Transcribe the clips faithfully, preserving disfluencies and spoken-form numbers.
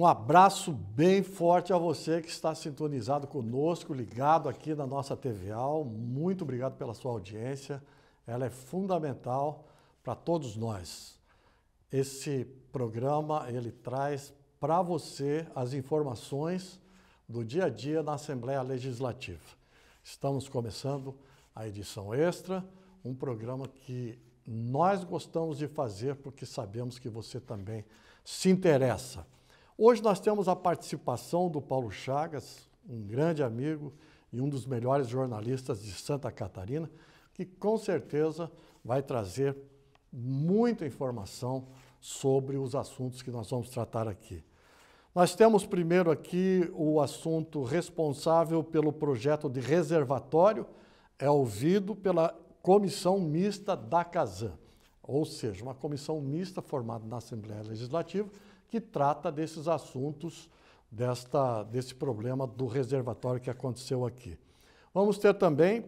Um abraço bem forte a você que está sintonizado conosco, ligado aqui na nossa T V A. Muito obrigado pela sua audiência. Ela é fundamental para todos nós. Esse programa, ele traz para você as informações do dia a dia na Assembleia Legislativa. Estamos começando a edição extra, um programa que nós gostamos de fazer porque sabemos que você também se interessa. Hoje nós temos a participação do Paulo Chagas, um grande amigo e um dos melhores jornalistas de Santa Catarina, que com certeza vai trazer muita informação sobre os assuntos que nós vamos tratar aqui. Nós temos primeiro aqui o assunto responsável pelo projeto de reservatório, é ouvido pela Comissão Mista da CASAM, ou seja, uma comissão mista formada na Assembleia Legislativa que trata desses assuntos, desta, desse problema do reservatório que aconteceu aqui. Vamos ter também,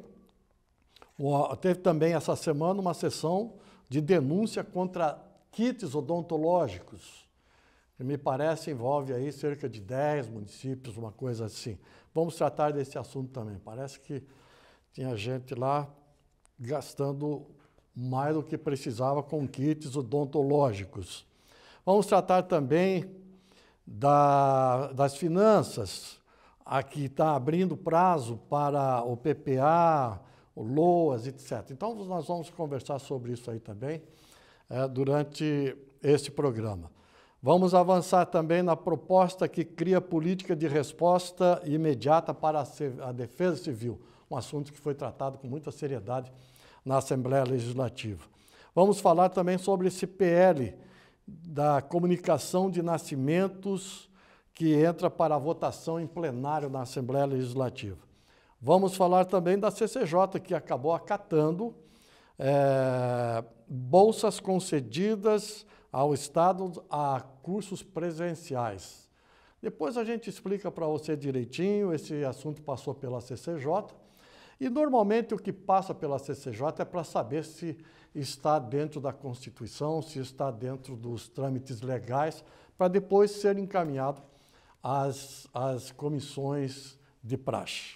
teve também essa semana uma sessão de denúncia contra kits odontológicos, que me parece envolve aí cerca de dez municípios, uma coisa assim. Vamos tratar desse assunto também. Parece que tinha gente lá gastando mais do que precisava com kits odontológicos. Vamos tratar também da, das finanças. Aqui está abrindo prazo para o P P A, o LOAS, etcétera. Então, nós vamos conversar sobre isso aí também é, durante este programa. Vamos avançar também na proposta que cria política de resposta imediata para a, a defesa civil, um assunto que foi tratado com muita seriedade na Assembleia Legislativa. Vamos falar também sobre esse P L da comunicação de nascimentos que entra para a votação em plenário na Assembleia Legislativa. Vamos falar também da C C J, que acabou acatando é, bolsas concedidas ao Estado a cursos presenciais. Depois a gente explica para você direitinho, esse assunto passou pela C C J, e normalmente o que passa pela C C J é para saber se está dentro da Constituição, se está dentro dos trâmites legais, para depois ser encaminhado às, às comissões de praxe.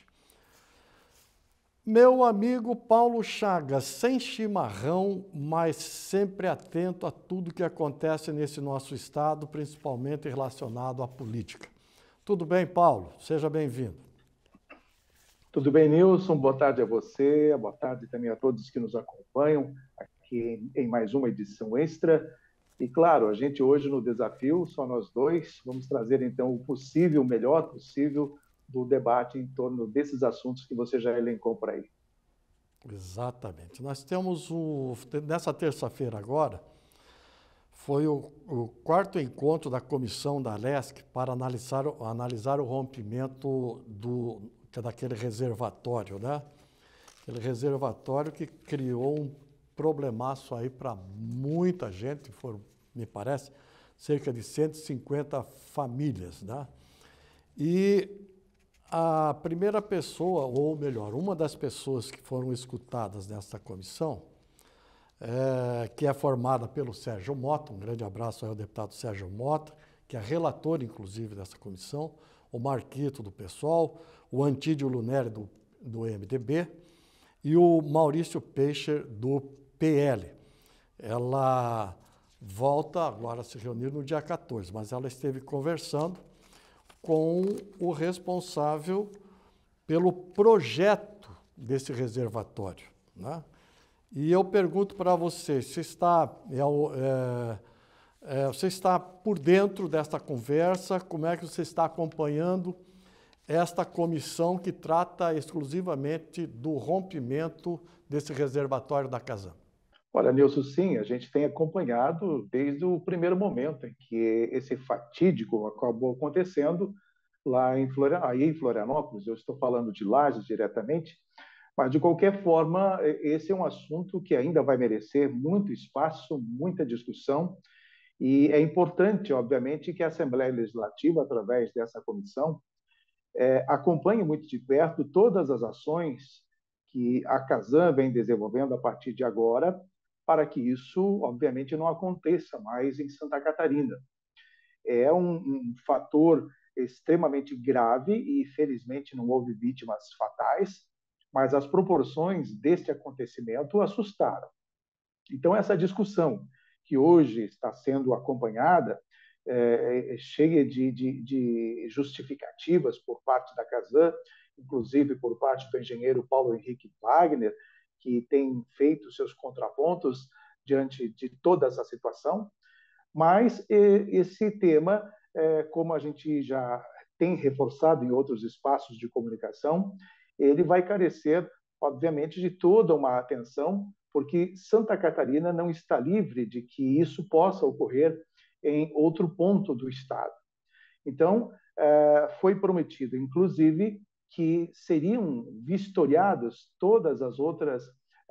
Meu amigo Paulo Chagas, sem chimarrão, mas sempre atento a tudo que acontece nesse nosso estado, principalmente relacionado à política. Tudo bem, Paulo? Seja bem-vindo. Tudo bem, Nilson? Boa tarde a você, boa tarde também a todos que nos acompanham aqui em mais uma edição extra. E, claro, a gente hoje no desafio, só nós dois, vamos trazer então o possível, o melhor possível do debate em torno desses assuntos que você já elencou por aí. Exatamente. Nós temos, o, nessa terça-feira agora, foi o, o quarto encontro da comissão da Lesc para analisar, analisar o rompimento do, daquele reservatório, né? Aquele reservatório que criou um problemaço aí para muita gente, foram, me parece, cerca de cento e cinquenta famílias, né? E a primeira pessoa, ou melhor, uma das pessoas que foram escutadas nesta comissão, é, que é formada pelo Sérgio Mota, um grande abraço ao deputado Sérgio Mota, que é relator, inclusive, dessa comissão, o Marquito, do PSOL, o Antídio Lunelli, do, do M D B, e o Maurício Peixe, do P L. Ela volta agora a se reunir no dia quatorze, mas ela esteve conversando com o responsável pelo projeto desse reservatório, né? E eu pergunto para você, você está, é, é, é, você está por dentro desta conversa, como é que você está acompanhando esta comissão que trata exclusivamente do rompimento desse reservatório da CASAM? Olha, Nilson, sim, a gente tem acompanhado desde o primeiro momento em que esse fatídico acabou acontecendo lá em, Florian... aí em Florianópolis. Eu estou falando de Lages diretamente, mas, de qualquer forma, esse é um assunto que ainda vai merecer muito espaço, muita discussão, e é importante, obviamente, que a Assembleia Legislativa, através dessa comissão, é, acompanhe muito de perto todas as ações que a CASAM vem desenvolvendo a partir de agora, para que isso, obviamente, não aconteça mais em Santa Catarina. é um, um fator extremamente grave e, felizmente, não houve vítimas fatais, mas as proporções deste acontecimento assustaram. Então, essa discussão que hoje está sendo acompanhada é, é cheia de, de, de justificativas por parte da Casan, inclusive por parte do engenheiro Paulo Henrique Wagner, que tem feito seus contrapontos diante de toda essa situação. Mas esse tema, como a gente já tem reforçado em outros espaços de comunicação, ele vai carecer, obviamente, de toda uma atenção, porque Santa Catarina não está livre de que isso possa ocorrer em outro ponto do estado. Então, foi prometido, inclusive, que seriam vistoriadas todas as outras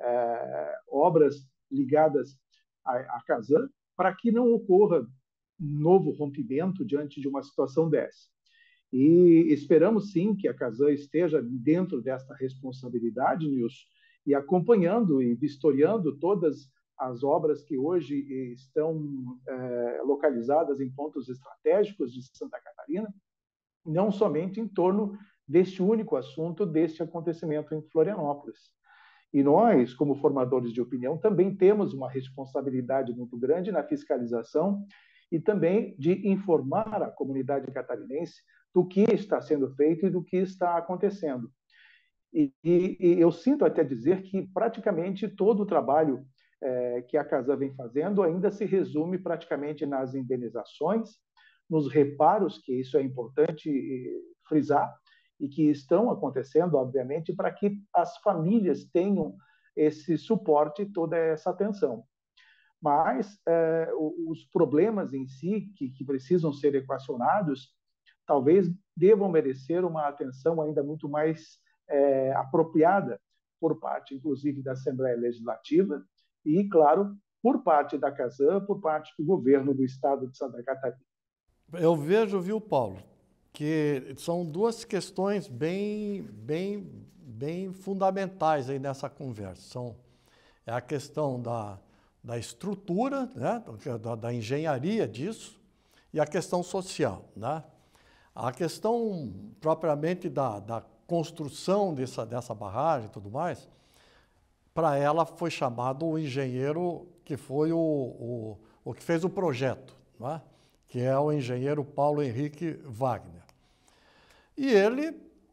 obras ligadas à Casan, para que não ocorra novo rompimento diante de uma situação dessa. E esperamos, sim, que a Casan esteja dentro desta responsabilidade, Nilson, e acompanhando e vistoriando todas as obras que hoje estão é, localizadas em pontos estratégicos de Santa Catarina, não somente em torno deste único assunto, deste acontecimento em Florianópolis. E nós, como formadores de opinião, também temos uma responsabilidade muito grande na fiscalização e também de informar a comunidade catarinense do que está sendo feito e do que está acontecendo. E, e, e eu sinto até dizer que praticamente todo o trabalho é, que a Casan vem fazendo ainda se resume praticamente nas indenizações, nos reparos, que isso é importante frisar, e que estão acontecendo, obviamente, para que as famílias tenham esse suporte e toda essa atenção. Mas eh, os problemas em si, que, que precisam ser equacionados, talvez devam merecer uma atenção ainda muito mais eh, apropriada por parte, inclusive, da Assembleia Legislativa e, claro, por parte da Casan, por parte do governo do Estado de Santa Catarina. Eu vejo, viu, Paulo, que são duas questões bem, bem, bem fundamentais aí nessa conversa. São é a questão da, da estrutura, né, da, da engenharia disso, e a questão social, né? A questão propriamente da, da construção dessa, dessa barragem e tudo mais, para ela foi chamado o engenheiro que foi o, o, o que fez o projeto, né? Que é o engenheiro Paulo Henrique Wagner. E ele,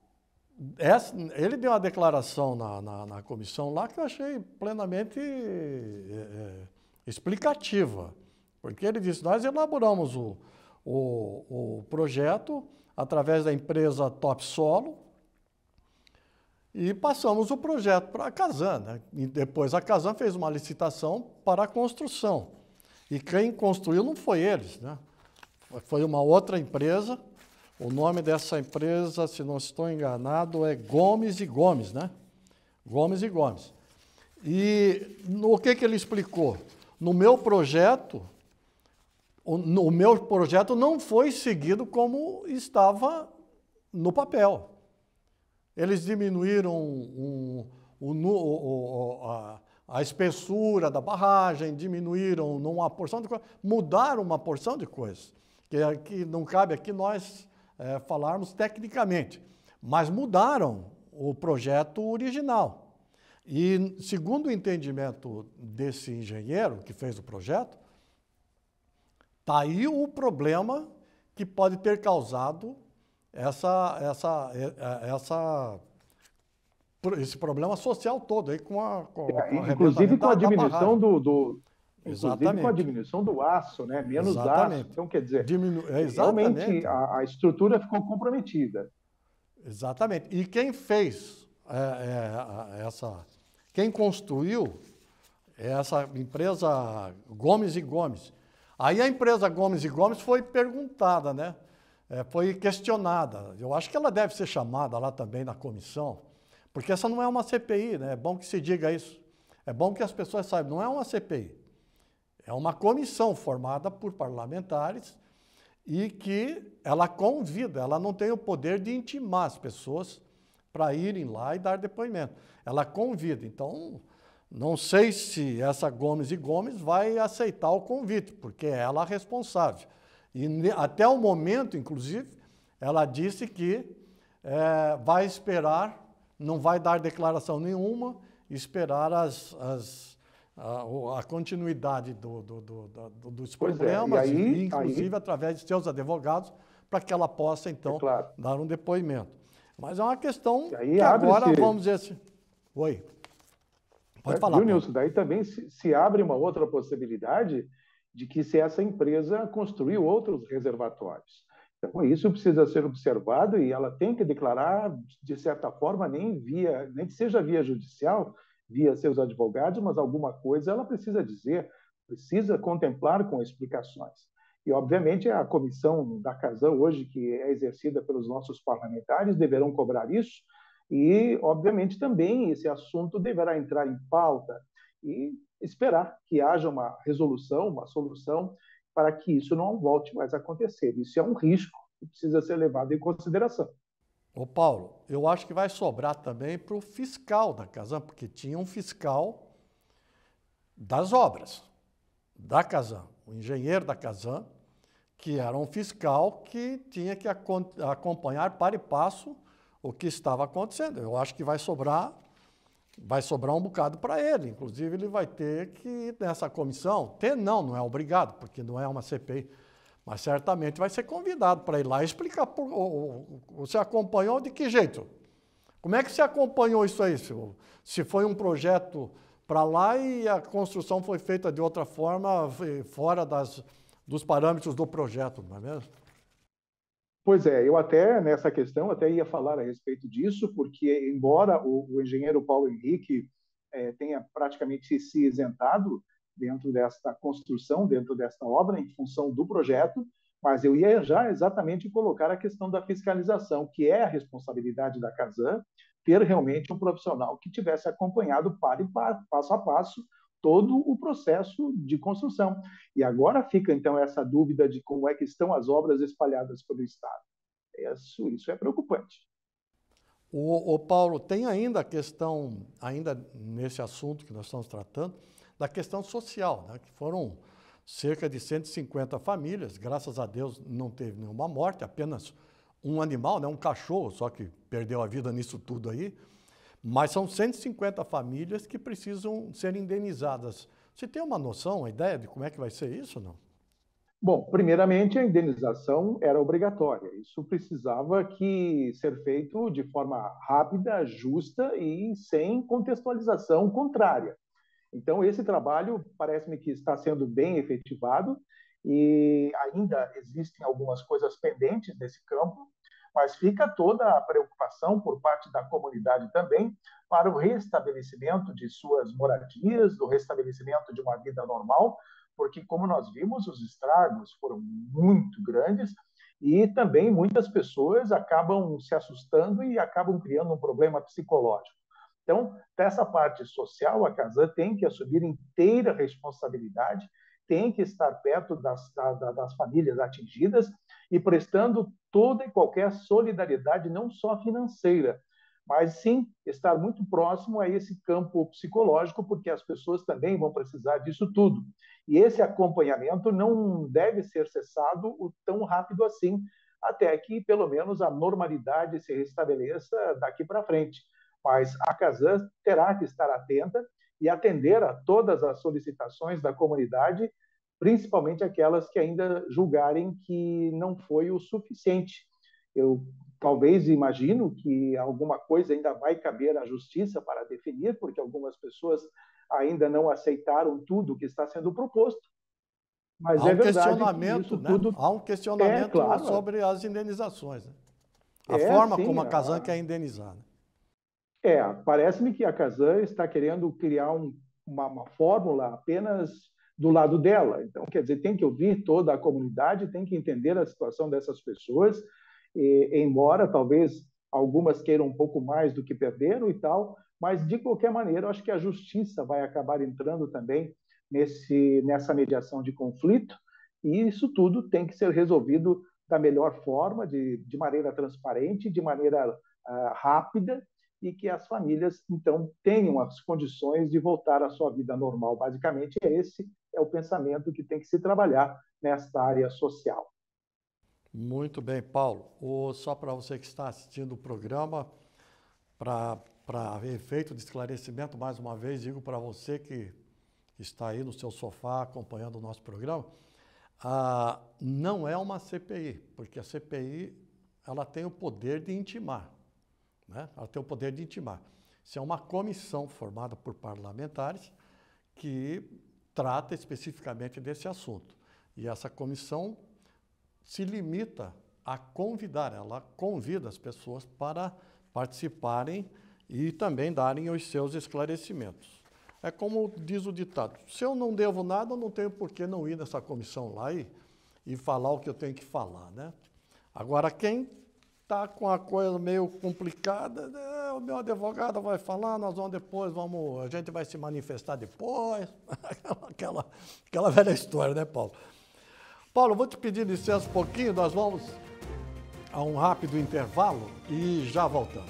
ele deu uma declaração na, na, na comissão lá que eu achei plenamente é, explicativa, porque ele disse, nós elaboramos o, o, o projeto através da empresa Topsolo e passamos o projeto para a Casan, né? E depois a Casan fez uma licitação para a construção. E quem construiu não foi eles, né? Foi uma outra empresa. O nome dessa empresa, se não estou enganado, é Gomes e Gomes, né? Gomes e Gomes. E no que que ele explicou? No meu projeto, o, no meu projeto não foi seguido como estava no papel. Eles diminuíram um, um, um, a, a espessura da barragem, diminuíram uma porção de coisas, mudaram uma porção de coisas, que, que não cabe aqui nós é, falarmos tecnicamente, mas mudaram o projeto original. E, segundo o entendimento desse engenheiro que fez o projeto, está aí o problema que pode ter causado essa, essa, essa, esse problema social todo aí com a, com, é, com a inclusive com a diminuição do, do Exatamente. com a diminuição do aço, né? Menos Exatamente. aço. Então, quer dizer, Diminu... é, realmente a, a estrutura ficou comprometida. Exatamente. E quem fez é, é, essa, quem construiu é essa empresa Gomes e Gomes. Aí a empresa Gomes e Gomes foi perguntada, né? É, foi questionada. Eu acho que ela deve ser chamada lá também na comissão, porque essa não é uma C P I, né? É bom que se diga isso. É bom que as pessoas saibam, não é uma C P I. É uma comissão formada por parlamentares e que ela convida, ela não tem o poder de intimar as pessoas para irem lá e dar depoimento. Ela convida. Então, não sei se essa Gomes e Gomes vai aceitar o convite, porque é ela a responsável. E até o momento, inclusive, ela disse que é, vai esperar, não vai dar declaração nenhuma, esperar as, as, a, a continuidade do, do, do, do, dos Pois é, e problemas, aí, inclusive aí, através de seus advogados, para que ela possa, é então, claro, dar um depoimento. Mas é uma e questão aí que agora, abre-se, vamos dizer assim... Oi, pode né, falar, viu, Paulo. Nilson? Daí também se, se abre uma outra possibilidade de que se essa empresa construiu outros reservatórios. Então, isso precisa ser observado e ela tem que declarar, de certa forma, nem via, nem que seja via judicial, via seus advogados, mas alguma coisa ela precisa dizer, precisa contemplar com explicações. E, obviamente, a comissão da Casan, hoje, que é exercida pelos nossos parlamentares, deverão cobrar isso, e, obviamente, também esse assunto deverá entrar em pauta e esperar que haja uma resolução, uma solução, para que isso não volte mais a acontecer. Isso é um risco que precisa ser levado em consideração. Ô Paulo, eu acho que vai sobrar também para o fiscal da Casan, porque tinha um fiscal das obras da Casan, o engenheiro da Casan, que era um fiscal que tinha que acompanhar para e passo o que estava acontecendo. Eu acho que vai sobrar, vai sobrar um bocado para ele. Inclusive, ele vai ter que, nessa comissão, ter não, não é obrigado, porque não é uma C P I, mas certamente vai ser convidado para ir lá e explicar. Por, ou, ou, você acompanhou de que jeito? Como é que você acompanhou isso aí? Se, se foi um projeto para lá e a construção foi feita de outra forma, fora das, dos parâmetros do projeto, não é mesmo? Pois é, eu até, nessa questão, até ia falar a respeito disso, porque, embora o, o engenheiro Paulo Henrique eh, tenha praticamente se isentado dentro desta construção, dentro desta obra, em função do projeto, mas eu ia já exatamente colocar a questão da fiscalização, que é a responsabilidade da Casan, ter realmente um profissional que tivesse acompanhado para e passo a passo todo o processo de construção. E agora fica, então, essa dúvida de como é que estão as obras espalhadas pelo Estado. Isso, isso é preocupante. O, o Paulo, tem ainda a questão, ainda nesse assunto que nós estamos tratando, da questão social, né? Que foram cerca de cento e cinquenta famílias, graças a Deus não teve nenhuma morte, apenas um animal, né? Um cachorro, só que perdeu a vida nisso tudo aí, mas são cento e cinquenta famílias que precisam ser indenizadas. Você tem uma noção, uma ideia de como é que vai ser isso, não? Bom, primeiramente, a indenização era obrigatória. Isso precisava que ser feito de forma rápida, justa e sem contextualização contrária. Então, esse trabalho parece-me que está sendo bem efetivado e ainda existem algumas coisas pendentes nesse campo, mas fica toda a preocupação por parte da comunidade também para o restabelecimento de suas moradias, do restabelecimento de uma vida normal, porque, como nós vimos, os estragos foram muito grandes e também muitas pessoas acabam se assustando e acabam criando um problema psicológico. Então, dessa parte social, a Casan tem que assumir inteira responsabilidade, tem que estar perto das, das famílias atingidas e prestando toda e qualquer solidariedade, não só financeira, mas sim estar muito próximo a esse campo psicológico, porque as pessoas também vão precisar disso tudo. E esse acompanhamento não deve ser cessado tão rápido assim, até que, pelo menos, a normalidade se restabeleça daqui para frente. Mas a Casan terá que estar atenta e atender a todas as solicitações da comunidade, principalmente aquelas que ainda julgarem que não foi o suficiente. Eu talvez imagino que alguma coisa ainda vai caber à justiça para definir, porque algumas pessoas ainda não aceitaram tudo que está sendo proposto, mas Há é um verdade que questionamento, isso né? tudo Há um é, questionamento claro, sobre as indenizações, né? A é forma sim. como a Casan A, quer indenizar, né? É, parece-me que a Casan está querendo criar um, uma, uma fórmula apenas do lado dela. Então, quer dizer, tem que ouvir toda a comunidade, tem que entender a situação dessas pessoas, e, embora talvez algumas queiram um pouco mais do que perderam e tal, mas de qualquer maneira, eu acho que a justiça vai acabar entrando também nesse, nessa mediação de conflito, e isso tudo tem que ser resolvido da melhor forma, de, de maneira transparente, de maneira uh, rápida, e que as famílias, então, tenham as condições de voltar à sua vida normal. Basicamente, esse é o pensamento que tem que se trabalhar nesta área social. Muito bem, Paulo. O, só para você que está assistindo o programa, para efeito de esclarecimento, mais uma vez, digo para você que está aí no seu sofá acompanhando o nosso programa, ah, não é uma C P I, porque a C P I ela tem o poder de intimar, né? Ela tem o poder de intimar. Isso é uma comissão formada por parlamentares que trata especificamente desse assunto. E essa comissão se limita a convidar, ela convida as pessoas para participarem e também darem os seus esclarecimentos. É como diz o ditado, se eu não devo nada, eu não tenho por que não ir nessa comissão lá e, e falar o que eu tenho que falar, né? Agora, quem está com a coisa meio complicada, né, o meu advogado vai falar, nós vamos depois, vamos, a gente vai se manifestar depois, aquela, aquela velha história, né, Paulo? Paulo, vou te pedir licença um pouquinho, nós vamos a um rápido intervalo e já voltamos.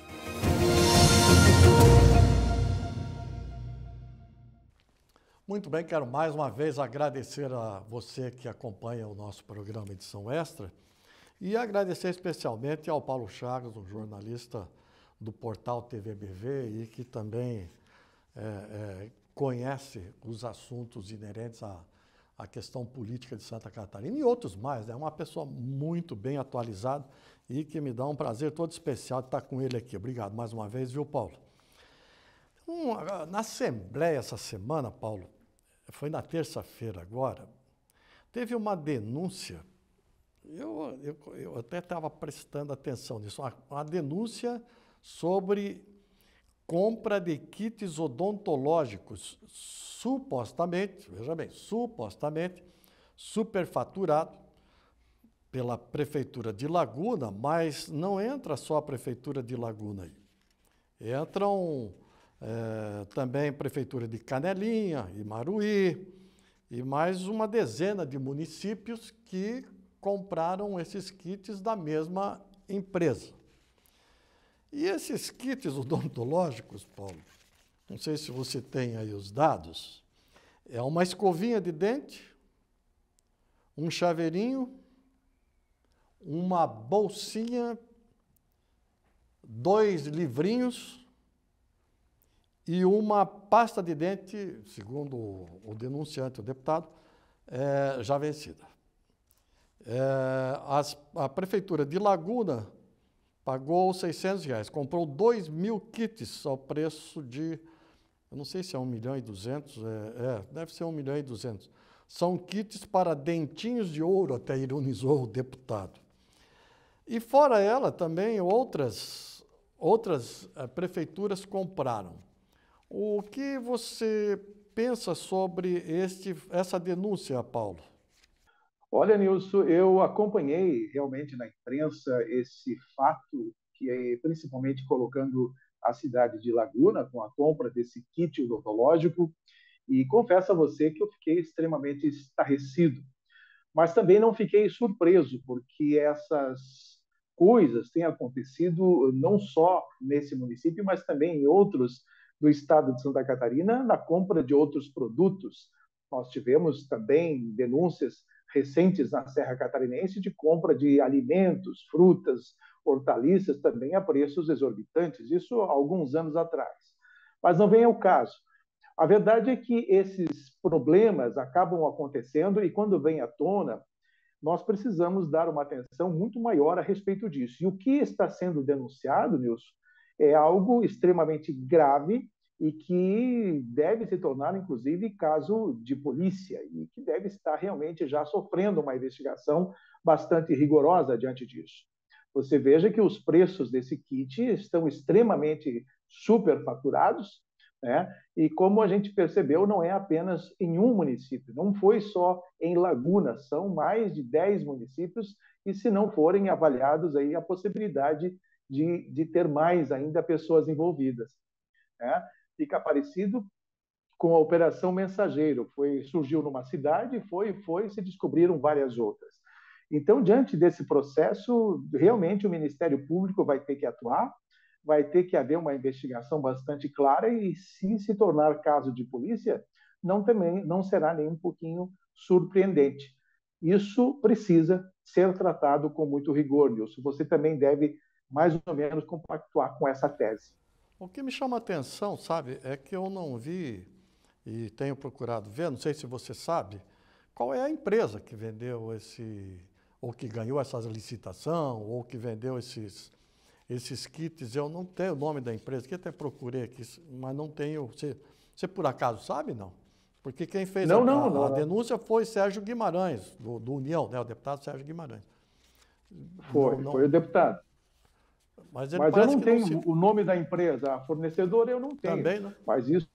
Muito bem, quero mais uma vez agradecer a você que acompanha o nosso programa Edição Extra e agradecer especialmente ao Paulo Chagas, um jornalista do portal T V B V e que também é, é, conhece os assuntos inerentes à, à questão política de Santa Catarina e outros mais, é né? Uma pessoa muito bem atualizada e que me dá um prazer todo especial de estar com ele aqui. Obrigado mais uma vez, viu, Paulo? Um, na Assembleia essa semana, Paulo, foi na terça-feira agora, teve uma denúncia, eu, eu, eu até estava prestando atenção nisso, uma, uma denúncia sobre compra de kits odontológicos, supostamente, veja bem, supostamente, superfaturado pela Prefeitura de Laguna, mas não entra só a Prefeitura de Laguna aí. Entram é, também Prefeitura de Canelinha, Imaruí, e mais uma dezena de municípios que compraram esses kits da mesma empresa. E esses kits odontológicos, Paulo, não sei se você tem aí os dados, é uma escovinha de dente, um chaveirinho, uma bolsinha, dois livrinhos e uma pasta de dente, segundo o denunciante, o deputado, é, já vencida. É, as, a Prefeitura de Laguna pagou seiscentos reais, comprou dois mil kits ao preço de, eu não sei se é um milhão e duzentos, é, é, deve ser um milhão e duzentos. São kits para dentinhos de ouro, até ironizou o deputado. E fora ela, também outras, outras uh, prefeituras compraram. O que você pensa sobre este, essa denúncia, Paulo? Olha, Nilson, eu acompanhei realmente na imprensa esse fato, que é principalmente colocando a cidade de Laguna com a compra desse kit odontológico, e confesso a você que eu fiquei extremamente estarrecido, mas também não fiquei surpreso, porque essas coisas têm acontecido não só nesse município, mas também em outros do estado de Santa Catarina, na compra de outros produtos. Nós tivemos também denúncias recentes na Serra Catarinense de compra de alimentos, frutas, hortaliças também a preços exorbitantes, isso há alguns anos atrás. Mas não vem ao caso. A verdade é que esses problemas acabam acontecendo e quando vem à tona, nós precisamos dar uma atenção muito maior a respeito disso. E o que está sendo denunciado, Nilson, é algo extremamente grave e que deve se tornar, inclusive, caso de polícia e que deve estar realmente já sofrendo uma investigação bastante rigorosa diante disso. Você veja que os preços desse kit estão extremamente superfaturados, né? E como a gente percebeu, não é apenas em um município, não foi só em Laguna, são mais de dez municípios, e se não forem avaliados, aí a possibilidade de, de ter mais ainda pessoas envolvidas. Né? Fica parecido com a Operação Mensageiro, foi, surgiu numa cidade, foi, foi, se descobriram várias outras. Então, diante desse processo, realmente o Ministério Público vai ter que atuar, vai ter que haver uma investigação bastante clara e, se se tornar caso de polícia, não, também, não será nem um pouquinho surpreendente. Isso precisa ser tratado com muito rigor, Nilson. Você também deve, mais ou menos, compactuar com essa tese. O que me chama a atenção, sabe, é que eu não vi, e tenho procurado ver, não sei se você sabe, qual é a empresa que vendeu esse, ou que ganhou essa licitação, ou que vendeu esses, esses kits. Eu não tenho o nome da empresa, que até procurei aqui, mas não tenho. Você, você por acaso sabe, não? Porque quem fez não, a, não, a, não, a não. denúncia foi Sérgio Guimarães, do, do União, né, o deputado Sérgio Guimarães. Foi, Não, não, foi o deputado. mas ele Mas eu parece não que não tenho se... o nome da empresa, a fornecedora eu não tenho. Também, né? Mas isso,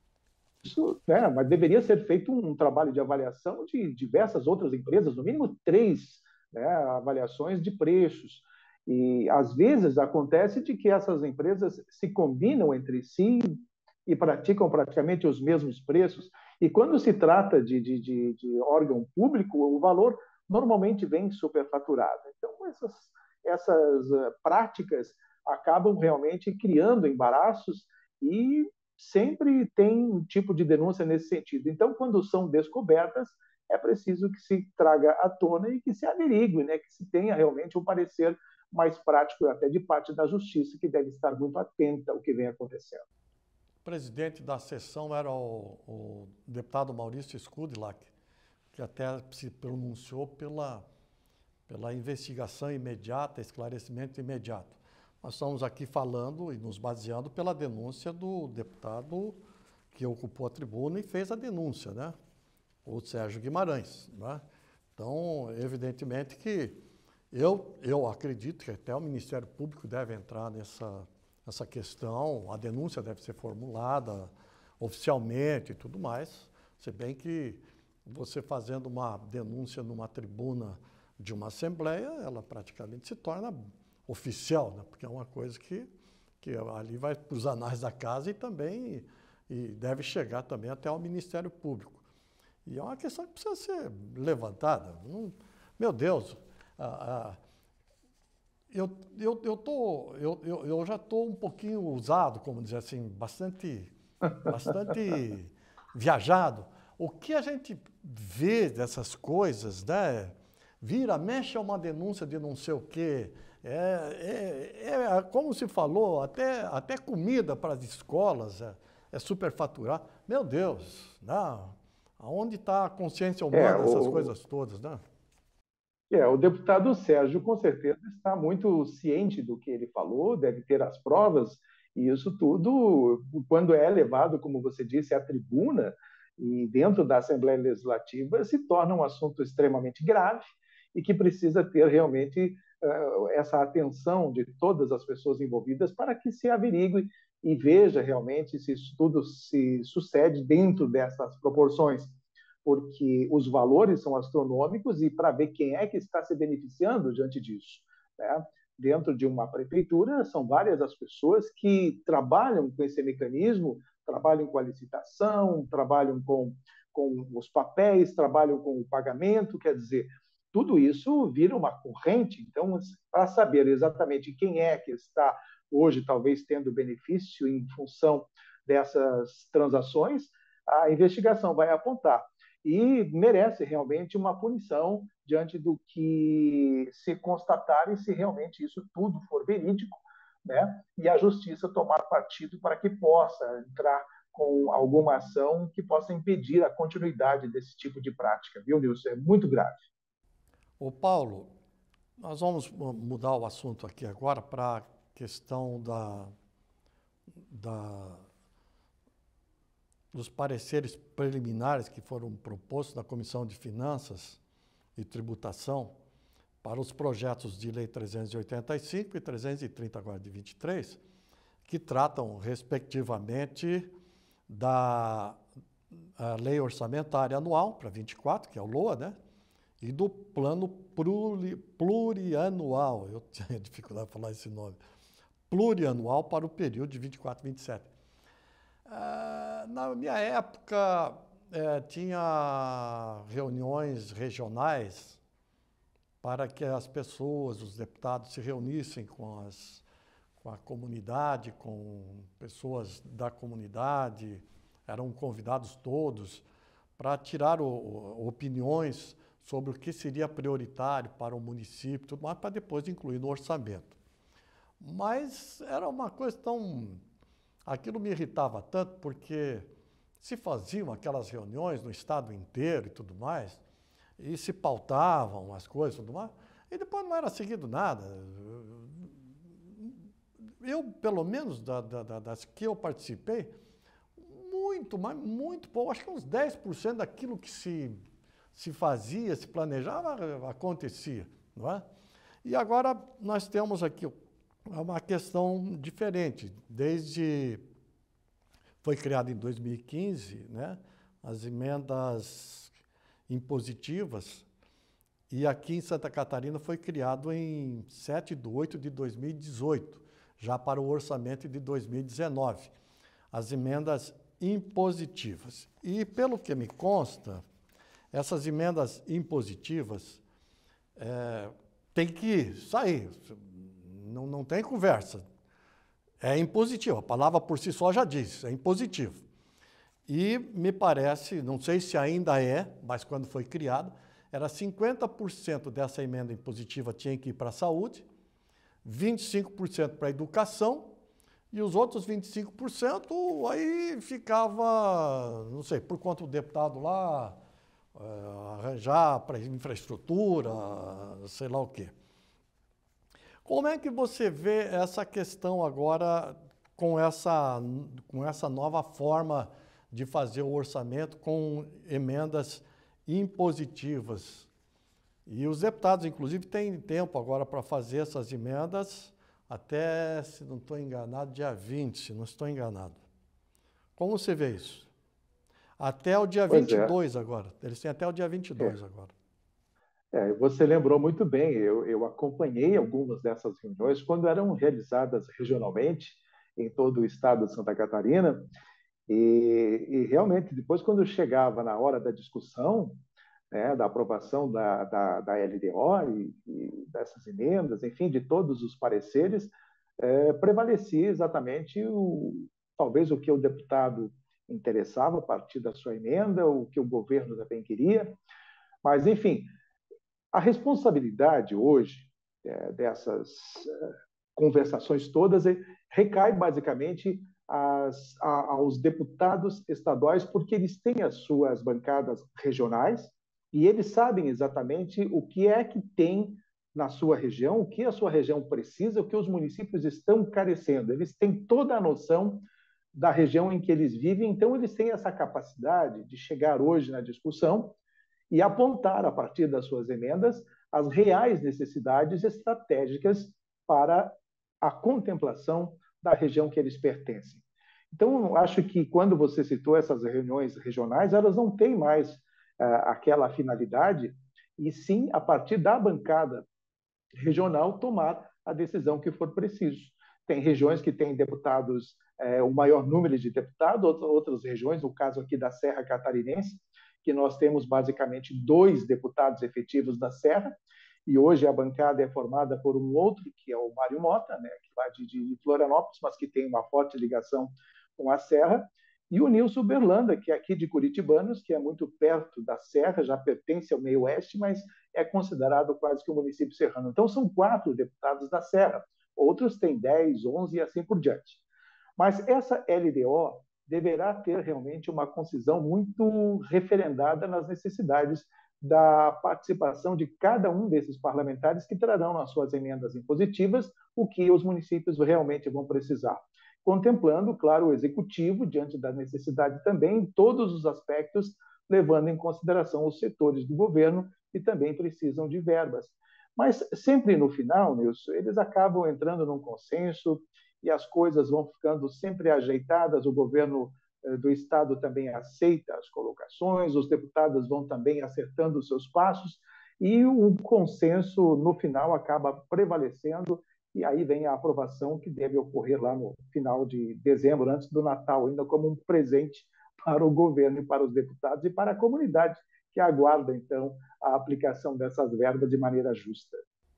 isso né, mas deveria ser feito um trabalho de avaliação de diversas outras empresas, no mínimo três, né, avaliações de preços. E às vezes acontece de que essas empresas se combinam entre si e praticam praticamente os mesmos preços. E quando se trata de, de, de, de órgão público, o valor normalmente vem superfaturado. Então, essas, essas práticas acabam realmente criando embaraços e sempre tem um tipo de denúncia nesse sentido. Então, quando são descobertas, é preciso que se traga à tona e que se averigue, né? Que se tenha realmente um parecer mais prático até de parte da justiça, que deve estar muito atenta ao que vem acontecendo. O presidente da sessão era o, o deputado Maurício Scudlack, que até se pronunciou pela, pela investigação imediata, esclarecimento imediato. Nós estamos aqui falando e nos baseando pela denúncia do deputado que ocupou a tribuna e fez a denúncia, né? O Sérgio Guimarães, né? Então, evidentemente que eu, eu acredito que até o Ministério Público deve entrar nessa, nessa questão, a denúncia deve ser formulada oficialmente e tudo mais, se bem que você fazendo uma denúncia numa tribuna de uma assembleia, ela praticamente se torna oficial, né? Porque é uma coisa que, que ali vai para os anais da casa e também e deve chegar também até ao Ministério Público. E é uma questão que precisa ser levantada. Não, meu Deus, ah, ah, eu, eu, eu, tô, eu, eu, eu já estou um pouquinho usado, como dizer assim, bastante, bastante viajado. O que a gente vê dessas coisas, né? Vira, mexe a uma denúncia de não sei o quê. É, é, é como se falou, até, até comida para as escolas é, é superfaturado. Meu Deus, não. Aonde está a consciência humana, É, essas o, coisas todas, né? É, o deputado Sérgio, com certeza, está muito ciente do que ele falou, deve ter as provas, e isso tudo, quando é levado, como você disse, à tribuna e dentro da Assembleia Legislativa, se torna um assunto extremamente grave e que precisa ter realmente uh, essa atenção de todas as pessoas envolvidas para que se averigue e veja realmente se isso tudo se sucede dentro dessas proporções, porque os valores são astronômicos e para ver quem é que está se beneficiando diante disso, né? Dentro de uma prefeitura, são várias as pessoas que trabalham com esse mecanismo, trabalham com a licitação, trabalham com, com os papéis, trabalham com o pagamento, quer dizer, tudo isso vira uma corrente. Então, para saber exatamente quem é que está hoje talvez tendo benefício em função dessas transações, a investigação vai apontar. E merece realmente uma punição diante do que se constatar e se realmente isso tudo for verídico, né? E a justiça tomar partido para que possa entrar com alguma ação que possa impedir a continuidade desse tipo de prática, viu, Nilson? É muito grave. Ô Paulo, nós vamos mudar o assunto aqui agora para a questão da, da, dos pareceres preliminares que foram propostos na Comissão de Finanças e Tributação para os projetos de lei trezentos e oitenta e cinco e trezentos e trinta, agora de vinte e três, que tratam, respectivamente, da lei orçamentária anual para vinte e quatro, que é o LOA, né? E do plano pluri, plurianual, eu tinha dificuldade de falar esse nome, plurianual para o período de vinte e quatro a vinte e sete. Ah, na minha época, eh, tinha reuniões regionais para que as pessoas, os deputados, se reunissem com, as, com a comunidade, com pessoas da comunidade, eram convidados todos para tirar o, o, opiniões sobre o que seria prioritário para o município, tudo mais, para depois incluir no orçamento. Mas era uma coisa tão... Aquilo me irritava tanto, porque se faziam aquelas reuniões no estado inteiro e tudo mais, e se pautavam as coisas e tudo mais, e depois não era seguido nada. Eu, pelo menos, da, da, das que eu participei, muito, mas muito pouco, acho que uns dez por cento daquilo que se, se fazia, se planejava, acontecia, não é? E agora nós temos aqui uma questão diferente. Desde, foi criado em dois mil e quinze, né, as emendas impositivas, e aqui em Santa Catarina foi criado em sete de oito de dois mil e dezoito, já para o orçamento de dois mil e dezenove, as emendas impositivas. E, pelo que me consta, essas emendas impositivas é, têm que sair, não, não tem conversa. É impositivo, a palavra por si só já diz, é impositivo. E me parece, não sei se ainda é, mas quando foi criado, era cinquenta por cento dessa emenda impositiva tinha que ir para a saúde, vinte e cinco por cento para a educação, e os outros vinte e cinco por cento aí ficava, não sei, por conta do deputado lá, uh, arranjar para infraestrutura, sei lá o quê. Como é que você vê essa questão agora com essa, com essa nova forma de fazer o orçamento com emendas impositivas? E os deputados, inclusive, têm tempo agora para fazer essas emendas até, se não estou enganado, dia vinte, se não estou enganado. Como você vê isso? Até o dia Pois vinte e dois é. agora. Eles têm até o dia vinte e dois É. agora. É, você lembrou muito bem, eu, eu acompanhei algumas dessas reuniões quando eram realizadas regionalmente em todo o estado de Santa Catarina, e, e realmente, depois, quando chegava na hora da discussão, né, da aprovação da, da, da L D O e, e dessas emendas, enfim, de todos os pareceres, é, prevalecia exatamente o, talvez o que o deputado interessava a partir da sua emenda, o que o governo também queria, mas, enfim, a responsabilidade hoje é, dessas é, conversações todas é, recai basicamente as, a, aos deputados estaduais, porque eles têm as suas bancadas regionais e eles sabem exatamente o que é que tem na sua região, o que a sua região precisa, o que os municípios estão carecendo. Eles têm toda a noção da região em que eles vivem, então eles têm essa capacidade de chegar hoje na discussão e apontar, a partir das suas emendas, as reais necessidades estratégicas para a contemplação da região que eles pertencem. Então, acho que quando você citou essas reuniões regionais, elas não têm mais uh, aquela finalidade, e sim, a partir da bancada regional, tomar a decisão que for preciso. Tem regiões que têm deputados, é, o maior número de deputados, outras regiões, no caso aqui da Serra Catarinense, que nós temos basicamente dois deputados efetivos da Serra, e hoje a bancada é formada por um outro, que é o Mário Mota, né, que lá de, de Florianópolis, mas que tem uma forte ligação com a Serra, e o Nilson Berlanda, que é aqui de Curitibanos, que é muito perto da Serra, já pertence ao meio oeste, mas é considerado quase que um município serrano. Então, são quatro deputados da Serra, outros têm dez, onze e assim por diante. Mas essa L D O deverá ter realmente uma concisão muito referendada nas necessidades da participação de cada um desses parlamentares que trarão nas suas emendas impositivas o que os municípios realmente vão precisar, contemplando, claro, o executivo diante da necessidade também em todos os aspectos, levando em consideração os setores do governo que também precisam de verbas. Mas sempre no final, Nilson, eles acabam entrando num consenso e as coisas vão ficando sempre ajeitadas, o governo do Estado também aceita as colocações, os deputados vão também acertando os seus passos e o consenso, no final, acaba prevalecendo e aí vem a aprovação que deve ocorrer lá no final de dezembro, antes do Natal, ainda como um presente para o governo e para os deputados e para a comunidade que aguarda, então, a aplicação dessas verbas de maneira justa.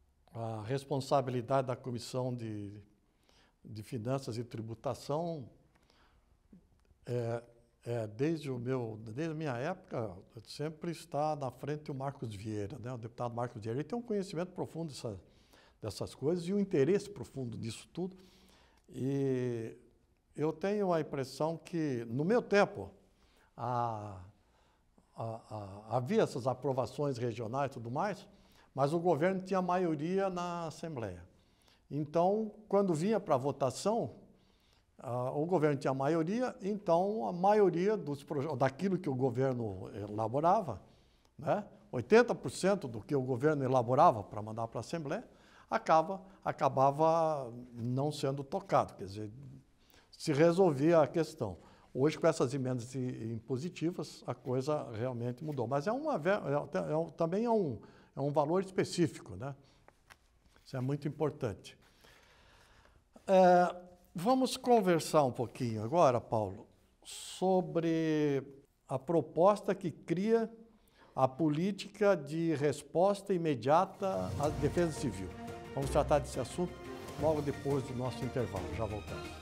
A responsabilidade da Comissão de, de Finanças e Tributação é, É, desde, o meu, desde a minha época, sempre está na frente o Marcos Vieira, né? O deputado Marcos Vieira. Ele tem um conhecimento profundo dessa, dessas coisas e um interesse profundo nisso tudo. E eu tenho a impressão que, no meu tempo, a, a, a, havia essas aprovações regionais e tudo mais, mas o governo tinha maioria na Assembleia. Então, quando vinha para votação, ah, o governo tinha maioria, então a maioria dos projetos, daquilo que o governo elaborava, né, oitenta por cento do que o governo elaborava para mandar para a Assembleia, acaba, acabava não sendo tocado, quer dizer, se resolvia a questão. Hoje, com essas emendas impositivas, a coisa realmente mudou. Mas é uma, é, é, também é um, é um valor específico, né? Isso é muito importante. É, vamos conversar um pouquinho agora, Paulo, sobre a proposta que cria a política de resposta imediata à defesa civil. Vamos tratar desse assunto logo depois do nosso intervalo. Já voltamos.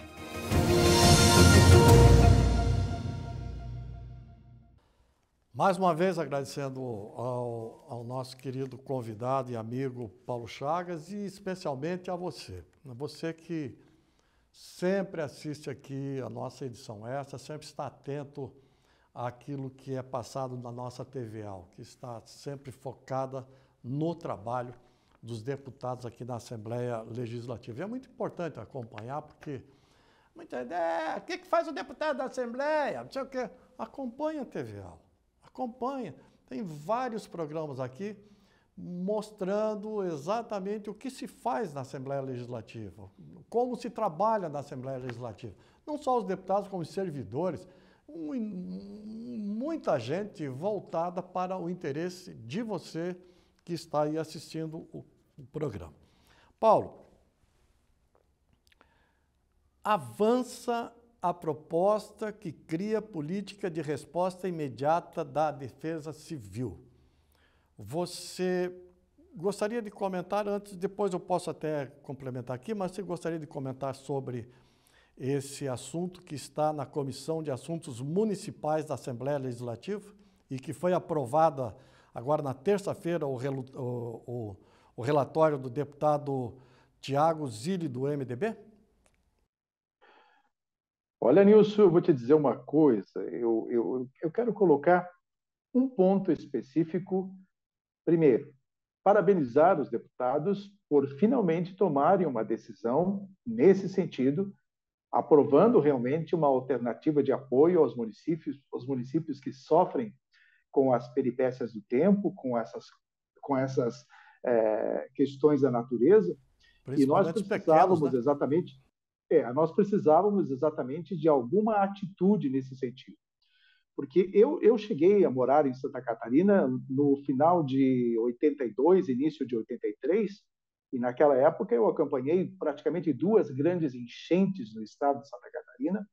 Mais uma vez agradecendo ao, ao nosso querido convidado e amigo Paulo Chagas e especialmente a você. Você que sempre assiste aqui a nossa edição extra, sempre está atento àquilo que é passado na nossa T V A, que está sempre focada no trabalho dos deputados aqui na Assembleia Legislativa. E é muito importante acompanhar, porque muita ideia, o que, que faz o deputado da Assembleia? Não sei o quê. Acompanha a T V A. Acompanha. Tem vários programas aqui mostrando exatamente o que se faz na Assembleia Legislativa, como se trabalha na Assembleia Legislativa. Não só os deputados, como os servidores, um, muita gente voltada para o interesse de você que está aí assistindo o, o programa. Paulo, avança a proposta que cria política de resposta imediata da defesa civil. Você gostaria de comentar antes, depois eu posso até complementar aqui, mas você gostaria de comentar sobre esse assunto que está na Comissão de Assuntos Municipais da Assembleia Legislativa e que foi aprovada agora na terça-feira o, o, o, o relatório do deputado Tiago Zilli, do M D B? Olha, Nilson, eu vou te dizer uma coisa. Eu, eu, eu quero colocar um ponto específico. Primeiro, parabenizar os deputados por finalmente tomarem uma decisão nesse sentido, aprovando realmente uma alternativa de apoio aos municípios, aos municípios que sofrem com as peripécias do tempo, com essas, com essas é, questões da natureza. E nós precisávamos pequenos, né? exatamente, é, nós precisávamos exatamente de alguma atitude nesse sentido. Porque eu, eu cheguei a morar em Santa Catarina no final de oitenta e dois, início de oitenta e três, e naquela época eu acompanhei praticamente duas grandes enchentes no estado de Santa Catarina,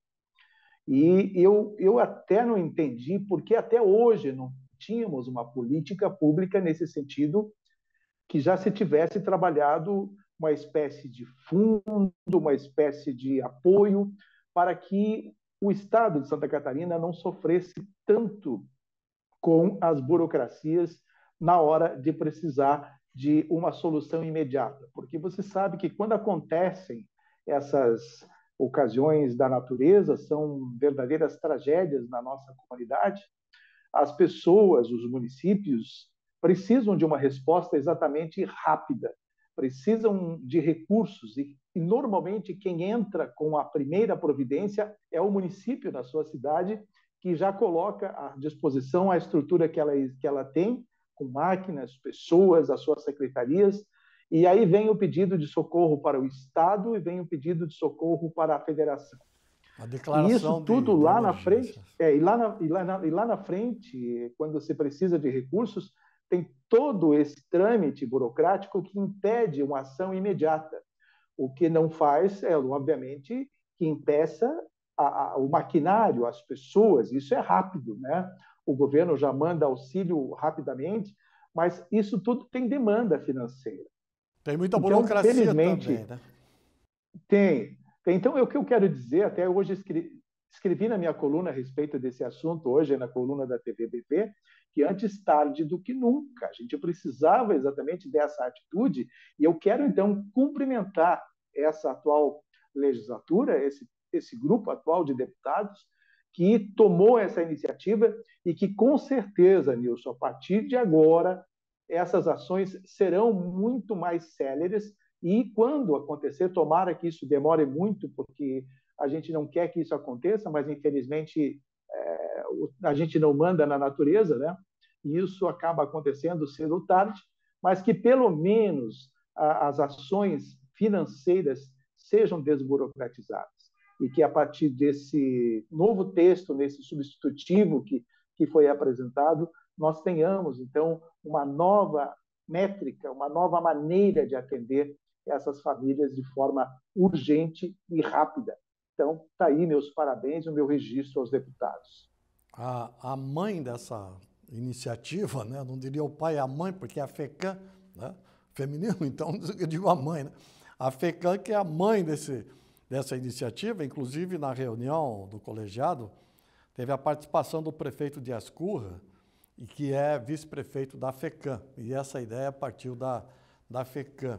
e eu, eu até não entendi porque até hoje não tínhamos uma política pública nesse sentido, que já se tivesse trabalhado uma espécie de fundo, uma espécie de apoio para que o estado de Santa Catarina não sofresse tanto com as burocracias na hora de precisar de uma solução imediata. Porque você sabe que quando acontecem essas ocasiões da natureza, são verdadeiras tragédias na nossa comunidade, as pessoas, os municípios, precisam de uma resposta exatamente rápida, precisam de recursos e, e normalmente quem entra com a primeira providência é o município da sua cidade, que já coloca à disposição a estrutura que ela, que ela tem, com máquinas, pessoas, as suas secretarias, e aí vem o pedido de socorro para o Estado e vem o pedido de socorro para a Federação. A declaração e isso tudo de, lá de na frente, é, e, lá na, e, lá na, e lá na frente, quando você precisa de recursos, tem todo esse trâmite burocrático que impede uma ação imediata. O que não faz é, obviamente, que impeça a, a, o maquinário, as pessoas. Isso é rápido, né? O governo já manda auxílio rapidamente, mas isso tudo tem demanda financeira. Tem muita burocracia então, felizmente, também, né? Tem. Então, o que eu quero dizer, até hoje escrevi na minha coluna a respeito desse assunto hoje, na coluna da T V B P, que antes tarde do que nunca. A gente precisava exatamente dessa atitude, e eu quero, então, cumprimentar essa atual legislatura, esse, esse grupo atual de deputados, que tomou essa iniciativa e que, com certeza, Nilson, a partir de agora, essas ações serão muito mais céleres e, quando acontecer, tomara que isso demore muito, porque a gente não quer que isso aconteça, mas, infelizmente, é, a gente não manda na natureza, né? E isso acaba acontecendo cedo ou tarde, mas que, pelo menos, a, as ações financeiras sejam desburocratizadas e que, a partir desse novo texto, nesse substitutivo que, que foi apresentado, nós tenhamos, então, uma nova métrica, uma nova maneira de atender essas famílias de forma urgente e rápida. Então, está aí meus parabéns e o meu registro aos deputados. A, a mãe dessa iniciativa, né? Não diria o pai, a mãe, porque é a FECAM, né? Feminino, então eu digo a mãe, né? A FECAM, que é a mãe desse, dessa iniciativa, inclusive na reunião do colegiado, teve a participação do prefeito de Ascurra, e que é vice-prefeito da FECAM, e essa ideia partiu da, da FECAM.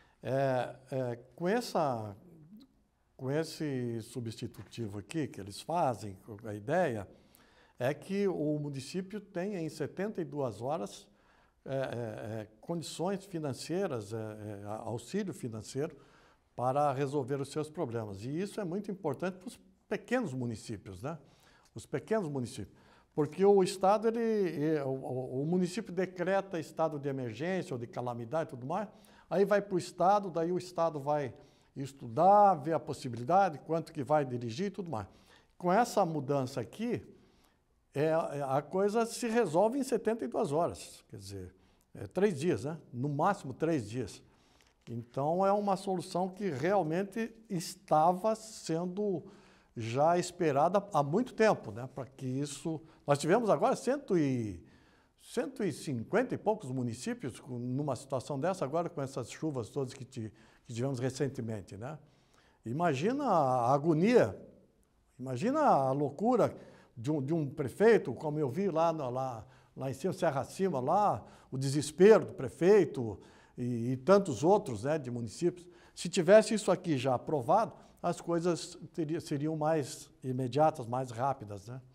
É, é, com, essa, com esse substitutivo aqui que eles fazem, a ideia é que o município tenha em setenta e duas horas é, é, condições financeiras, é, é, auxílio financeiro para resolver os seus problemas. E isso é muito importante para os pequenos municípios, né? Os pequenos municípios. Porque o Estado, ele, o, o município decreta estado de emergência ou de calamidade e tudo mais, aí vai para o Estado, daí o Estado vai estudar, ver a possibilidade, quanto que vai dirigir e tudo mais. Com essa mudança aqui, é, a coisa se resolve em setenta e duas horas, quer dizer, é, três dias, né? No máximo três dias. Então, é uma solução que realmente estava sendo já esperada há muito tempo, né? Para que isso... Nós tivemos agora cento e, cento e cinquenta e poucos municípios numa situação dessa, agora com essas chuvas todas que, te, que tivemos recentemente, né? Imagina a agonia, imagina a loucura de um, de um prefeito, como eu vi lá, lá, lá em cima, Serra Acima, lá, o desespero do prefeito e, e tantos outros, né, de municípios. Se tivesse isso aqui já aprovado, as coisas teria, seriam mais imediatas, mais rápidas, né?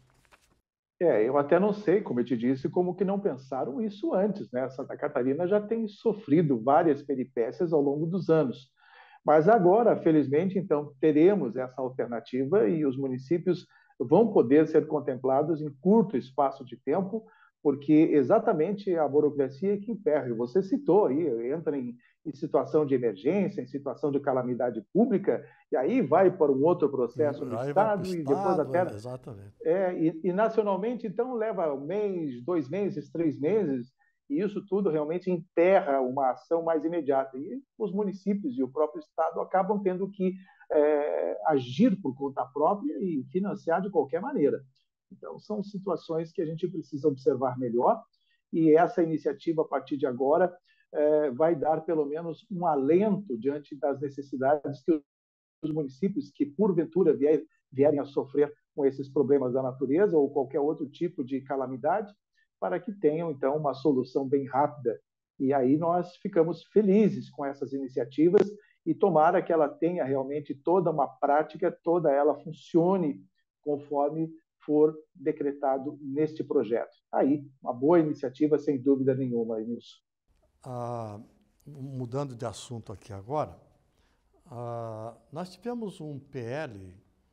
É, eu até não sei, como eu te disse, como que não pensaram isso antes, né? Santa Catarina já tem sofrido várias peripécias ao longo dos anos. Mas agora, felizmente, então, teremos essa alternativa e os municípios vão poder ser contemplados em curto espaço de tempo, porque exatamente a burocracia é que emperra. Você citou aí, entra em, em situação de emergência, em situação de calamidade pública, e aí vai para um outro processo no Aí vai para o Estado e depois Estado, até... é, exatamente. É, e, e nacionalmente, então, leva um mês, dois meses, três meses, e isso tudo realmente emperra uma ação mais imediata. E os municípios e o próprio Estado acabam tendo que é, agir por conta própria e financiar de qualquer maneira. Então, são situações que a gente precisa observar melhor, e essa iniciativa, a partir de agora, é, vai dar pelo menos um alento diante das necessidades que os municípios que, porventura, vier, vierem a sofrer com esses problemas da natureza ou qualquer outro tipo de calamidade, para que tenham, então, uma solução bem rápida. E aí nós ficamos felizes com essas iniciativas e tomara que ela tenha realmente toda uma prática, toda ela funcione conforme for decretado neste projeto. Aí, uma boa iniciativa, sem dúvida nenhuma, Nilson. Ah, mudando de assunto aqui agora, ah, nós tivemos um P L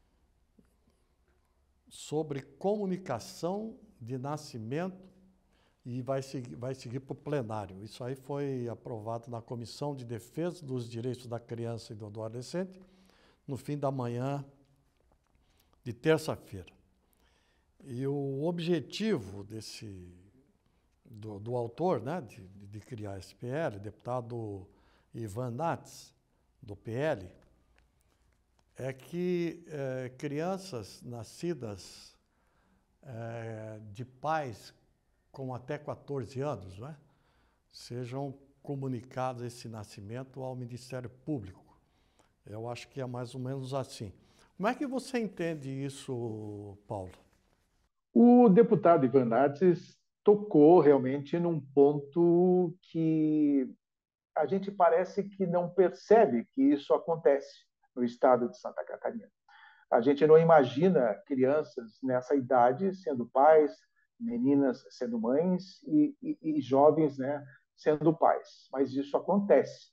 sobre comunicação de nascimento e vai seguir, vai seguir para o plenário. Isso aí foi aprovado na Comissão de Defesa dos Direitos da Criança e do Adolescente no fim da manhã de terça-feira. E o objetivo desse, do, do autor, né, de, de criar esse P L, deputado Ivan Nats, do P L, é que é, crianças nascidas é, de pais com até quatorze anos, não é? Sejam comunicados esse nascimento ao Ministério Público. Eu acho que é mais ou menos assim. Como é que você entende isso, Paulo? O deputado Ivan Nartes tocou realmente num ponto que a gente parece que não percebe que isso acontece no estado de Santa Catarina. A gente não imagina crianças nessa idade sendo pais, meninas sendo mães e, e, e jovens, né, sendo pais, mas isso acontece.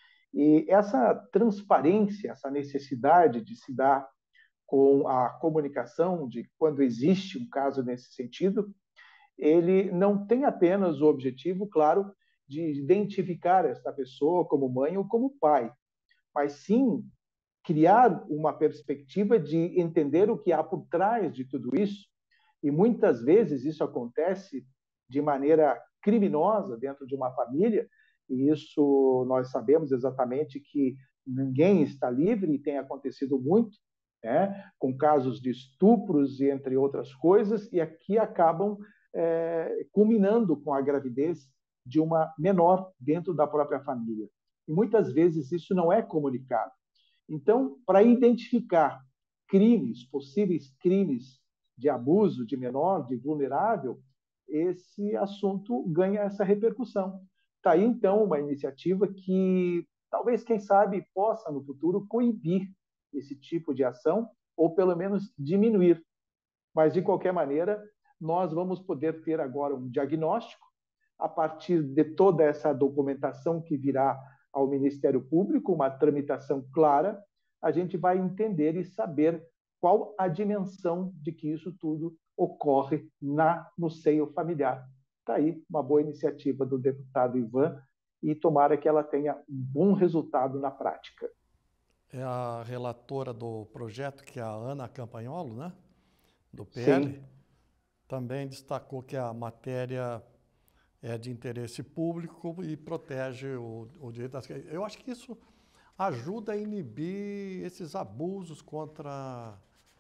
E essa transparência, essa necessidade de se dar com a comunicação de quando existe um caso nesse sentido, ele não tem apenas o objetivo, claro, de identificar esta pessoa como mãe ou como pai, mas sim criar uma perspectiva de entender o que há por trás de tudo isso. E muitas vezes isso acontece de maneira criminosa dentro de uma família, e isso nós sabemos exatamente que ninguém está livre e tem acontecido muito, né, com casos de estupros e entre outras coisas, e aqui acabam é, culminando com a gravidez de uma menor dentro da própria família. E muitas vezes isso não é comunicado. Então, para identificar crimes, possíveis crimes de abuso de menor, de vulnerável, esse assunto ganha essa repercussão. Está aí, então, uma iniciativa que talvez, quem sabe, possa, no futuro, coibir esse tipo de ação, ou pelo menos diminuir. Mas, de qualquer maneira, nós vamos poder ter agora um diagnóstico a partir de toda essa documentação que virá ao Ministério Público, uma tramitação clara, a gente vai entender e saber qual a dimensão de que isso tudo ocorre na, no seio familiar. Está aí uma boa iniciativa do deputado Ivan e tomara que ela tenha um bom resultado na prática. É a relatora do projeto, que é a Ana Campanholo, né? Do P L, sim, também destacou que a matéria é de interesse público e protege o, o direito das crianças. Eu acho que isso ajuda a inibir esses abusos contra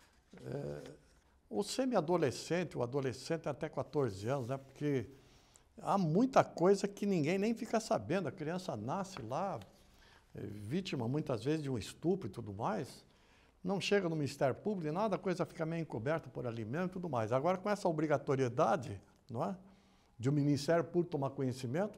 é, o semi-adolescente, o adolescente até quatorze anos, né? Porque há muita coisa que ninguém nem fica sabendo. A criança nasce lá, é, vítima muitas vezes de um estupro e tudo mais, não chega no Ministério Público e nada, a coisa fica meio encoberta por ali mesmo e tudo mais. Agora, com essa obrigatoriedade, não é? De o Ministério Público tomar conhecimento,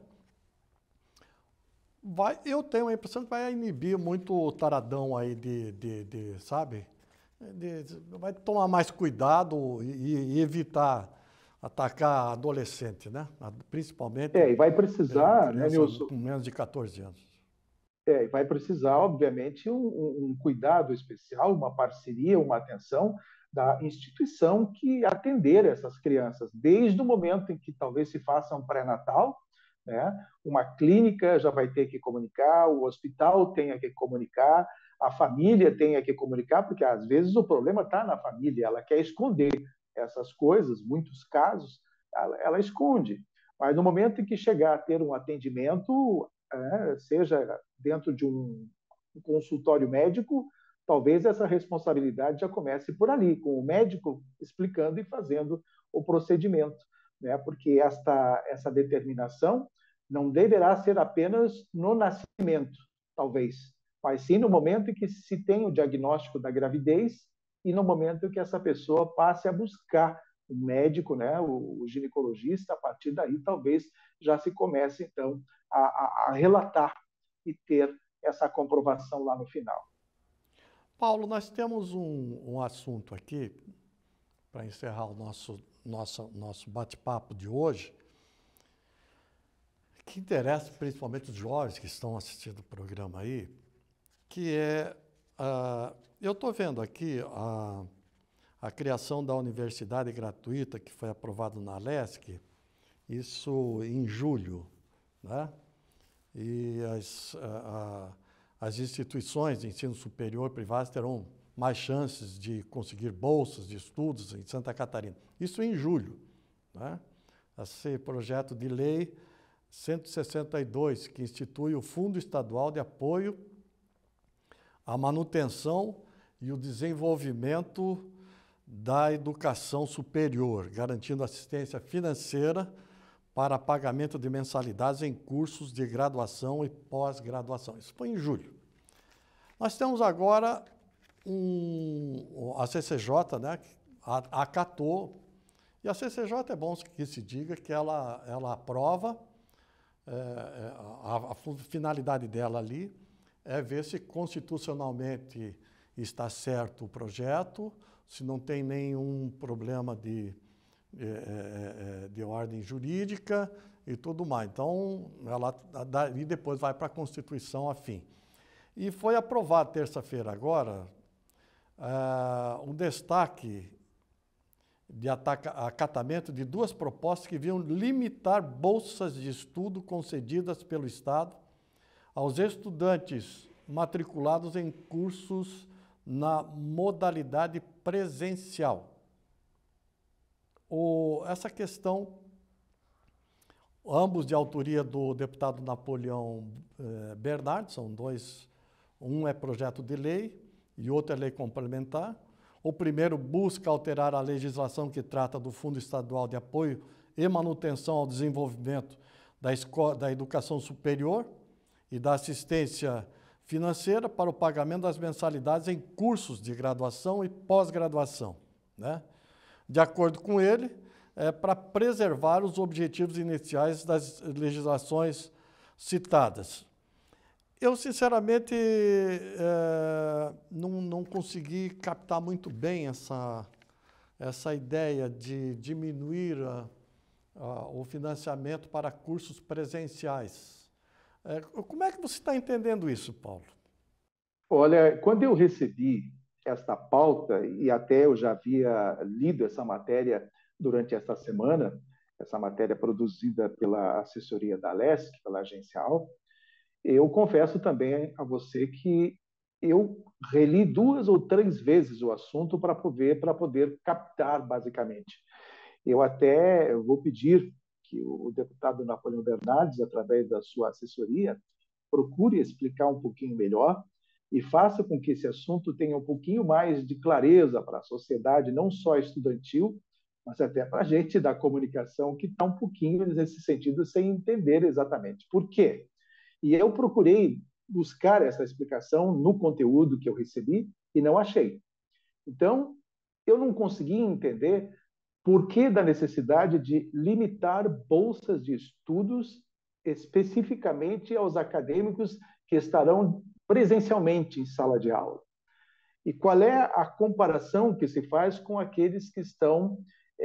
vai, eu tenho a impressão que vai inibir muito o taradão aí de, de, de sabe? De, de, vai tomar mais cuidado e, e evitar atacar adolescente, né? Principalmente é, e vai é, precisar, né, criança Nilson? com menos de quatorze anos. É, vai precisar, obviamente, um, um cuidado especial, uma parceria, uma atenção da instituição que atender essas crianças, desde o momento em que talvez se faça um pré-natal, né? Uma clínica já vai ter que comunicar, o hospital tenha que comunicar, a família tenha que comunicar, porque às vezes o problema está na família, ela quer esconder essas coisas, muitos casos, ela, ela esconde. Mas no momento em que chegar a ter um atendimento, é, seja dentro de um consultório médico, talvez essa responsabilidade já comece por ali, com o médico explicando e fazendo o procedimento, né? Porque esta, essa determinação não deverá ser apenas no nascimento, talvez, mas sim no momento em que se tem o diagnóstico da gravidez e no momento em que essa pessoa passe a buscar o médico, né, o, o ginecologista. A partir daí talvez já se comece, então, a, a, a relatar e ter essa comprovação lá no final. Paulo, nós temos um, um assunto aqui, para encerrar o nosso, nosso, nosso bate-papo de hoje, que interessa principalmente os jovens que estão assistindo o programa aí, que é, uh, eu estou vendo aqui a, a criação da universidade gratuita que foi aprovada na Lesc, isso em julho, né? E as, a, a, as instituições de ensino superior privadas terão mais chances de conseguir bolsas de estudos em Santa Catarina. Isso em julho, né? Esse projeto de lei cento e sessenta e dois, que institui o Fundo Estadual de Apoio à Manutenção e o Desenvolvimento da Educação Superior, garantindo assistência financeira para pagamento de mensalidades em cursos de graduação e pós-graduação. Isso foi em julho. Nós temos agora um, a C C J, né, acatou, e a C C J é bom que se diga que ela, ela aprova, é, a, a finalidade dela ali é ver se constitucionalmente está certo o projeto, se não tem nenhum problema de, de, de ordem jurídica e tudo mais. Então, ela daí depois vai para a Constituição afim. E foi aprovado terça-feira agora uh, um destaque de acatamento de duas propostas que viam limitar bolsas de estudo concedidas pelo Estado aos estudantes matriculados em cursos na modalidade presencial. O, essa questão, ambos de autoria do deputado Napoleão eh, Bernardes, são dois, um é projeto de lei e outro é lei complementar. O primeiro busca alterar a legislação que trata do Fundo Estadual de Apoio e Manutenção ao Desenvolvimento da, escola, da Educação Superior e da Assistência Financeira para o pagamento das mensalidades em cursos de graduação e pós-graduação, né? De acordo com ele, é para preservar os objetivos iniciais das legislações citadas. Eu, sinceramente, é, não, não consegui captar muito bem essa, essa ideia de diminuir a, a, o financiamento para cursos presenciais. É, como é que você está entendendo isso, Paulo? Olha, quando eu recebi esta pauta, e até eu já havia lido essa matéria durante esta semana, essa matéria produzida pela assessoria da Alesc, pela Agência Alfa, eu confesso também a você que eu reli duas ou três vezes o assunto para poder, para poder captar, basicamente. Eu até vou pedir que o deputado Napoleão Bernardes, através da sua assessoria, procure explicar um pouquinho melhor e faça com que esse assunto tenha um pouquinho mais de clareza para a sociedade, não só estudantil, mas até para a gente da comunicação, que está um pouquinho nesse sentido sem entender exatamente. Por quê? E eu procurei buscar essa explicação no conteúdo que eu recebi e não achei. Então, eu não consegui entender por que da necessidade de limitar bolsas de estudos especificamente aos acadêmicos que estarão presencialmente em sala de aula. E qual é a comparação que se faz com aqueles que estão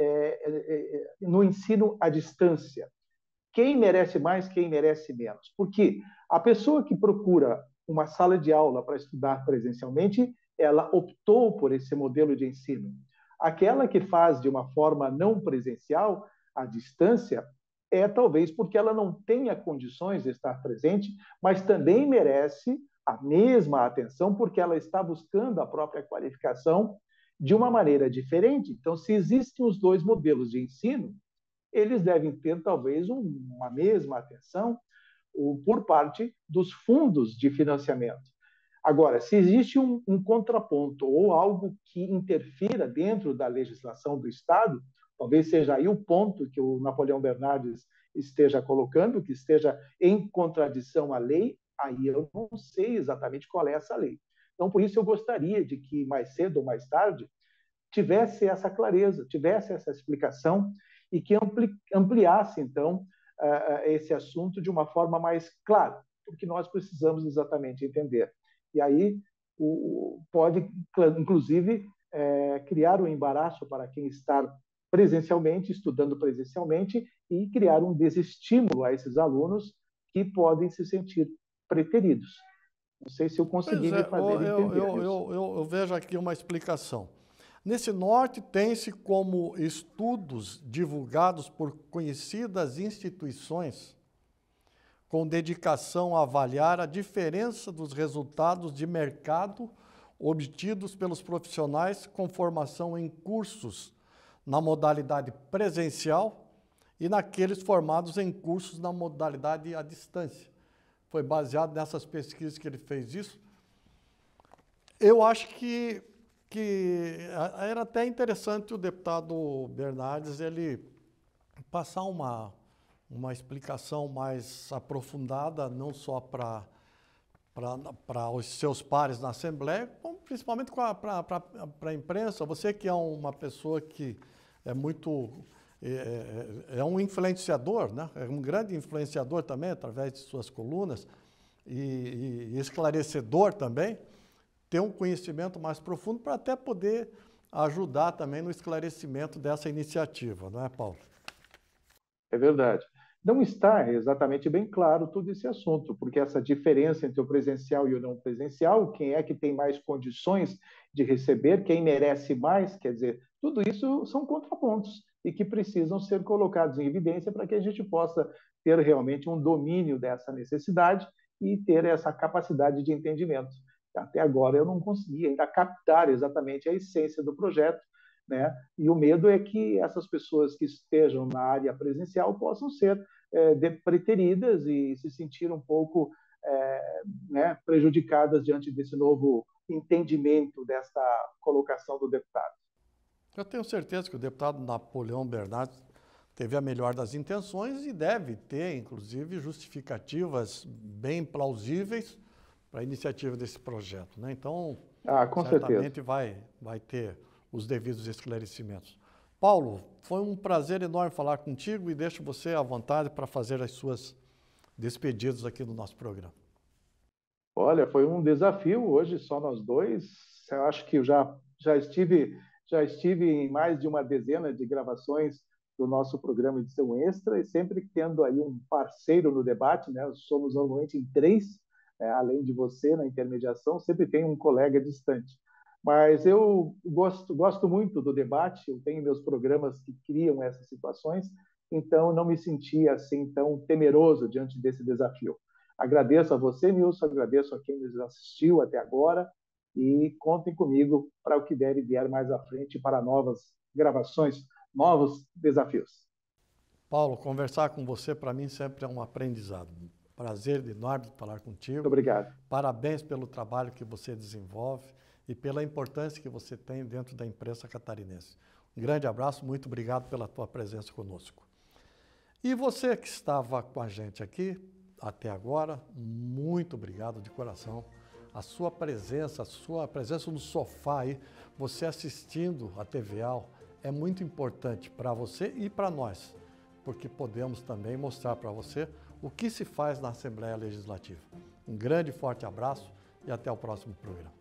é, é, no ensino à distância? Quem merece mais, quem merece menos? Porque a pessoa que procura uma sala de aula para estudar presencialmente, ela optou por esse modelo de ensino. Aquela que faz de uma forma não presencial, à distância, é talvez porque ela não tenha condições de estar presente, mas também merece a mesma atenção porque ela está buscando a própria qualificação de uma maneira diferente. Então, se existem os dois modelos de ensino, eles devem ter talvez uma mesma atenção por parte dos fundos de financiamento. Agora, se existe um, um contraponto ou algo que interfira dentro da legislação do Estado, talvez seja aí o ponto que o Napoleão Bernardes esteja colocando, que esteja em contradição à lei, aí eu não sei exatamente qual é essa lei. Então, por isso eu gostaria de que mais cedo ou mais tarde tivesse essa clareza, tivesse essa explicação e que ampli, ampliasse, então, uh, esse assunto de uma forma mais clara, porque nós precisamos exatamente entender. E aí o, pode, inclusive, é, criar um embaraço para quem está presencialmente, estudando presencialmente, e criar um desestímulo a esses alunos que podem se sentir preteridos. Não sei se eu consegui Pois é, me fazer eu, entender. Eu, eu, eu, eu vejo aqui uma explicação. Nesse norte, tem-se como estudos divulgados por conhecidas instituições com dedicação a avaliar a diferença dos resultados de mercado obtidos pelos profissionais com formação em cursos na modalidade presencial e naqueles formados em cursos na modalidade à distância. Foi baseado nessas pesquisas que ele fez isso. Eu acho que, que era até interessante o deputado Bernardes ele passar uma, uma explicação mais aprofundada, não só para para os seus pares na Assembleia, principalmente para a imprensa. Você que é uma pessoa que é muito... É, é um influenciador, né? É um grande influenciador também, através de suas colunas, e, e esclarecedor também, ter um conhecimento mais profundo para até poder ajudar também no esclarecimento dessa iniciativa, não é, Paulo? É verdade. Não está exatamente bem claro todo esse assunto, porque essa diferença entre o presencial e o não presencial, quem é que tem mais condições de receber, quem merece mais, quer dizer, tudo isso são contrapontos e que precisam ser colocados em evidência para que a gente possa ter realmente um domínio dessa necessidade e ter essa capacidade de entendimento. Até agora eu não consegui ainda captar exatamente a essência do projeto, né? E o medo é que essas pessoas que estejam na área presencial possam ser é, preteridas e se sentir um pouco é, né, prejudicadas diante desse novo entendimento dessa colocação do deputado. Eu tenho certeza que o deputado Napoleão Bernardes teve a melhor das intenções e deve ter, inclusive, justificativas bem plausíveis para a iniciativa desse projeto, né? Então, ah, com certamente vai, vai ter os devidos esclarecimentos. Paulo, foi um prazer enorme falar contigo e deixo você à vontade para fazer as suas despedidas aqui no nosso programa. Olha, foi um desafio hoje, só nós dois. Eu acho que eu já, já, estive, já estive em mais de uma dezena de gravações do nosso programa Edição Extra e sempre tendo aí um parceiro no debate, né? Somos normalmente em três, é, além de você na intermediação, sempre tem um colega distante. Mas eu gosto, gosto muito do debate, eu tenho meus programas que criam essas situações, então não me senti assim tão temeroso diante desse desafio. Agradeço a você, Nilson, agradeço a quem nos assistiu até agora e contem comigo para o que der e vier mais à frente para novas gravações, novos desafios. Paulo, conversar com você para mim sempre é um aprendizado. Prazer enorme de falar contigo. Muito obrigado. Parabéns pelo trabalho que você desenvolve e pela importância que você tem dentro da imprensa catarinense. Um grande abraço, muito obrigado pela tua presença conosco. E você que estava com a gente aqui até agora, muito obrigado de coração. A sua presença, a sua presença no sofá aí, você assistindo a T V A L, é muito importante para você e para nós, porque podemos também mostrar para você o que se faz na Assembleia Legislativa. Um grande e forte abraço e até o próximo programa.